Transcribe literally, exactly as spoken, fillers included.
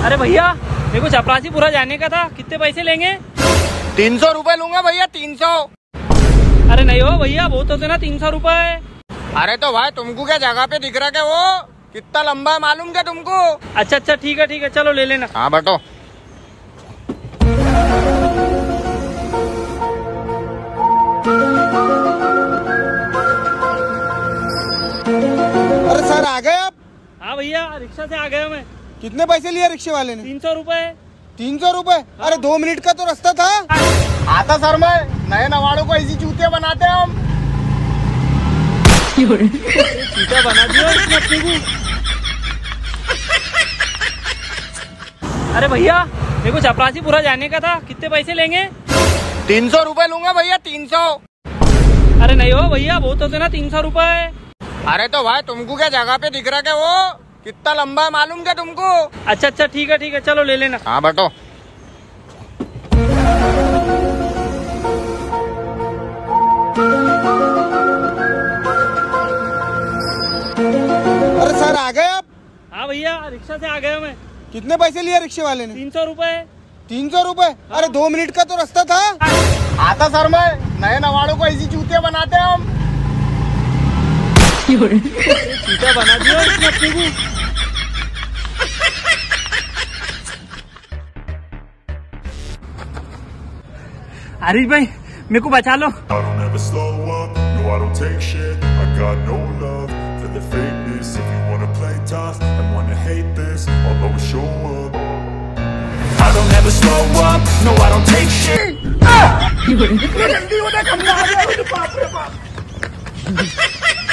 अरे भैया मेरे को चपरासीपुरा जाने का था, कितने पैसे लेंगे? तीन सौ रूपए लूंगा भैया, तीन सौ। अरे नहीं हो भैया, बहुत होते ना तीन सौ रूपए। अरे तो भाई तुमको क्या जगह पे दिख रहा क्या? वो कितना लंबा है मालूम क्या तुमको? अच्छा अच्छा ठीक है ठीक है, चलो ले लेना। हाँ बैठो। अरे सर आ गए आप? हाँ भैया रिक्शा से आ गया मैं। कितने पैसे लिए रिक्शे वाले ने? तीन सौ रूपए। तीन सौ रूपए? अरे दो मिनट का तो रास्ता था। आता सर, मैं नए नवाड़ों को ऐसी जूते बनाते हैं हम। जूता बना दिया इसने अपने को। अरे भैया मेरे को चपरासीपुरा जाने का था, कितने पैसे लेंगे? तीन सौ रूपए लूंगा भैया, तीन सौ। अरे नहीं हो भैया, बहुत होते ना तीन सौ रूपए। अरे तो भाई तुमको क्या जगह पे दिख रहा क्या? वो कितना लंबा है मालूम क्या तुमको? अच्छा अच्छा ठीक है ठीक है, चलो ले लेना। हाँ बैठो। अरे सर आ गए आप? हाँ भैया रिक्शा से आ गया मैं। कितने पैसे लिए रिक्शे वाले ने? तीन सौ रूपए। तीन सौ रूपए? अरे दो मिनट का तो रास्ता था। आता सर, मैं नए नवाड़ों को ऐसी जूते बनाते हैं हम। जूता बना दिया इसने अपने को। हरीश भाई मेरे को बचा लो। I don't ever slow up, no I don't take shit. Ah!